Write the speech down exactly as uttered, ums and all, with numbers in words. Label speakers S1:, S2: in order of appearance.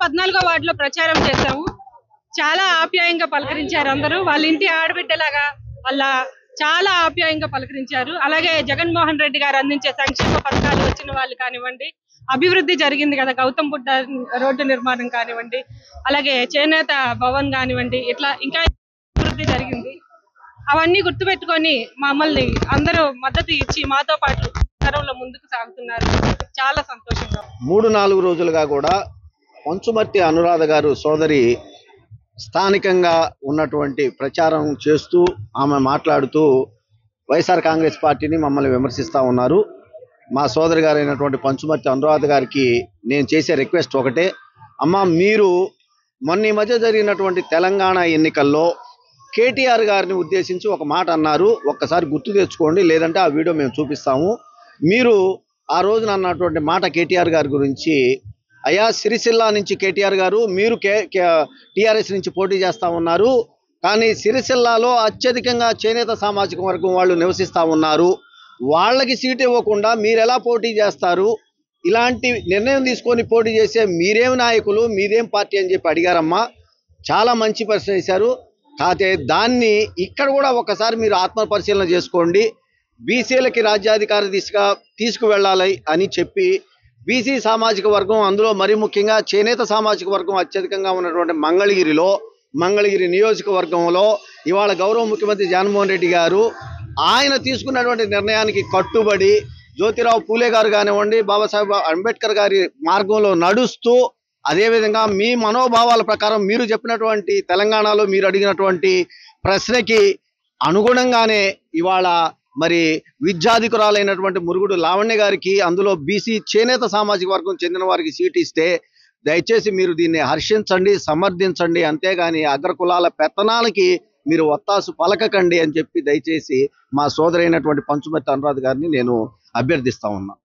S1: పద్నాలుగో వార్డులో ప్రచారం చేశాము. చాలా ఆప్యాయంగా పలకరించారు అందరూ. వాళ్ళ ఇంటి ఆడబిడ్డలాగా వాళ్ళ చాలా ఆప్యాయంగా పలకరించారు. అలాగే జగన్మోహన్ రెడ్డి గారు అందించే సంక్షేమ పథకాలు వచ్చిన వాళ్ళు కానివ్వండి, అభివృద్ధి జరిగింది కదా, గౌతమ్ బుద్ధ రోడ్డు నిర్మాణం కానివ్వండి, అలాగే చేనేత భవన్ కానివ్వండి, ఇట్లా ఇంకా అభివృద్ధి జరిగింది. అవన్నీ గుర్తుపెట్టుకొని మమ్మల్ని అందరూ మద్దతు ఇచ్చి మాతో పాటు తరంలో ముందుకు సాగుతున్నారు. చాలా సంతోషంగా.
S2: మూడు నాలుగు రోజులుగా కూడా పంచుమర్తి అనురాధ గారు సోదరి స్థానికంగా ఉన్నటువంటి ప్రచారం చేస్తూ ఆమె మాట్లాడుతూ వైఎస్ఆర్ కాంగ్రెస్ పార్టీని మమ్మల్ని విమర్శిస్తూ ఉన్నారు. మా సోదరి గారు అయినటువంటి పంచుమర్తి అనురాధ గారికి నేను చేసే రిక్వెస్ట్ ఒకటే, అమ్మ మీరు మొన్న ఈ మధ్య జరిగినటువంటి తెలంగాణ ఎన్నికల్లో కేటీఆర్ గారిని ఉద్దేశించి ఒక మాట అన్నారు. ఒక్కసారి గుర్తు తెచ్చుకోండి, లేదంటే ఆ వీడియో మేము చూపిస్తాము. మీరు ఆ రోజున అన్నటువంటి మాట కేటీఆర్ గారి గురించి, అయ్యా సిరిసిల్ల నుంచి కేటీఆర్ గారు మీరు కే టీఆర్ఎస్ నుంచి పోటీ చేస్తూ ఉన్నారు, కానీ సిరిసిల్లాలో అత్యధికంగా చేనేత సామాజిక వర్గం వాళ్ళు నివసిస్తూ ఉన్నారు, వాళ్ళకి సీట్ ఇవ్వకుండా మీరు ఎలా పోటీ చేస్తారు? ఇలాంటి నిర్ణయం తీసుకొని పోటీ చేసే మీరేం నాయకులు, మీదేం పార్టీ అని చెప్పి అడిగారమ్మా. చాలా మంచి ప్రశ్న వేశారు. కాకపోతే దాన్ని ఇక్కడ కూడా ఒకసారి మీరు ఆత్మ పరిశీలన చేసుకోండి. బీసీలకి రాజ్యాధికార దిశగా తీసుకువెళ్ళాలి అని చెప్పి బీసీ సామాజిక వర్గం, అందులో మరి ముఖ్యంగా చేనేత సామాజిక వర్గం అత్యధికంగా ఉన్నటువంటి మంగళగిరిలో మంగళగిరి నియోజకవర్గంలో ఇవాళ గౌరవ ముఖ్యమంత్రి జగన్మోహన్ రెడ్డి గారు ఆయన తీసుకున్నటువంటి నిర్ణయానికి కట్టుబడి జ్యోతిరావు పూలే గారు కానివ్వండి, బాబాసాహెబ్ అంబేద్కర్ గారి మార్గంలో నడుస్తూ, అదేవిధంగా మీ మనోభావాల ప్రకారం మీరు చెప్పినటువంటి తెలంగాణలో మీరు అడిగినటువంటి ప్రశ్నకి అనుగుణంగానే ఇవాళ మరి విద్యాధికురాలైనటువంటి మురుగుడు లావణ్య గారికి, అందులో బీసీ చేనేత సామాజిక వర్గం చెందిన వారికి సీట్ ఇస్తే దయచేసి మీరు దీన్ని హర్షించండి, సమర్థించండి, అంతేగాని అగ్రకులాల పెత్తనాలకి మీరు ఒత్తాసు పలకకండి అని చెప్పి దయచేసి మా సోదరైనటువంటి పంచుమర్తి అనురాధ గారిని నేను అభ్యర్థిస్తా ఉన్నా.